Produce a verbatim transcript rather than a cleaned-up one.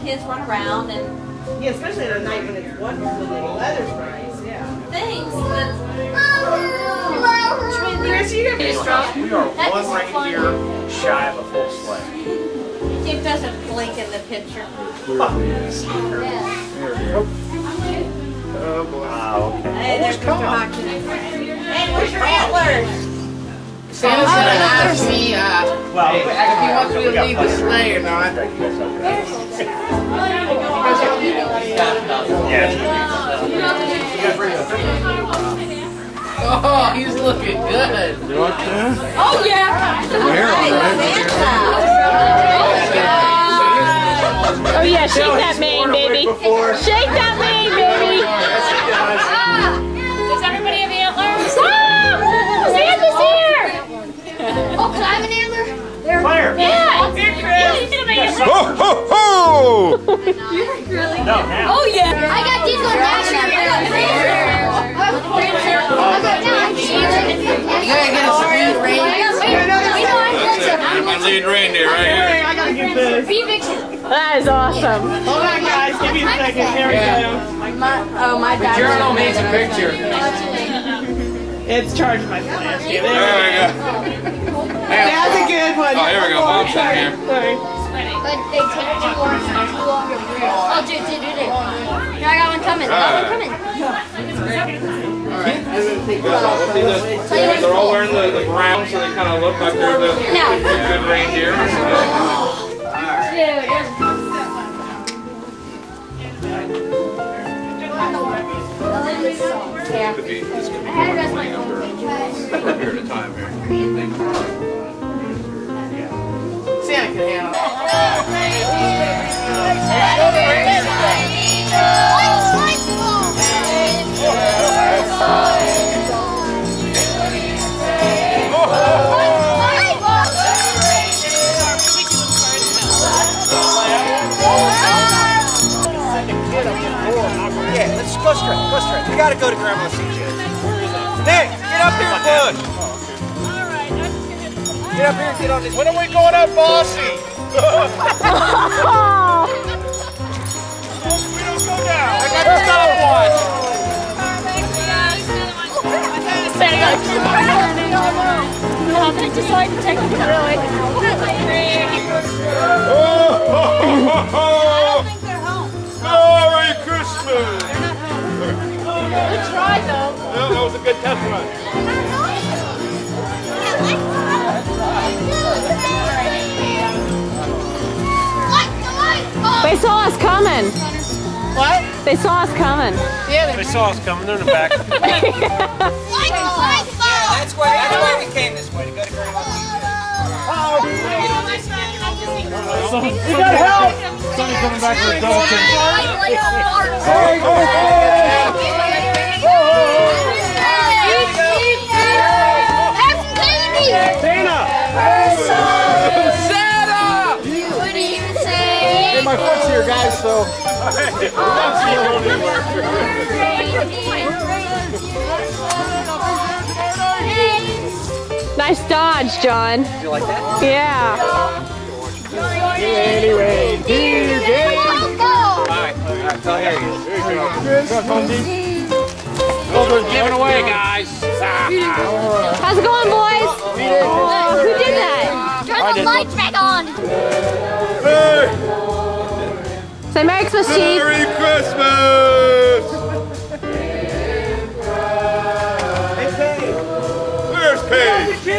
kids run around and yeah, especially on a night when it's wonderful and the weather's nice. Yeah. Things, but Chris, you got to be strong. We are one reindeer shy of a full sleigh. it doesn't blink in the picture. Oh, boy. Wow, okay. Hey, there's Mister Hawkins. Hey, where's your antlers? Santa's gonna ask me uh, Well, if he wants me to leave the sleigh or not. Oh, he's looking good. You like that? Oh, yeah. Hair on Oh yeah, shake that mane, baby. Shake that mane, baby. Does everybody have antlers? Ah! Santa's here. Oh, can I have an antler? Claire! Yeah. Yeah, you did a man. Ho, ho, ho! No, now. Oh yeah. I got these on national. You gotta get a sweet reindeer. My lead reindeer right here. I gotta get this. That is awesome. Hold on, guys. Give me a second. There we go. My, oh my dad. Journal makes a picture. It's charging my flash. There we go. That's a good one. Oh, here we go. Mom's in here. Sorry. But they take too long, too long to brew. Oh, dude, dude, dude, dude. Here, I got one coming. I got one coming. They're all wearing the, the brown, so they kind of look like they're the, the good reindeer. Could be, this could be more than after a period of time here. Santa can handle it. Yeah, let's go straight, go straight. We gotta go to Grandma's C J. Nick, get up here, bud. Get up here and get on this. When are we going up, Bossy? We don't go down. I got the stopwatch. No, I just like to take it really. Oh, ho, ho, ho, ho. Merry Christmas! Good try though. Yeah, that was a good test run. They saw us coming. What? They saw us coming. Yeah, They saw us coming. They're in the back. That's why, that's why we came this way, to go to Grandma's C J. We got help! Sonny coming back with Dalton. Dana! Santa! What do you say? Hey, my foot's here, guys, so. Nice dodge, John. Did you like that? Yeah. Anyway, here, Dave. Alright, Oh, here he is. There you go. Giving away, guys. How's it going, boys? Oh, who did that? turn the lights back on. Hey! Say Merry Christmas, Chief. Merry Christmas! Where's Paige?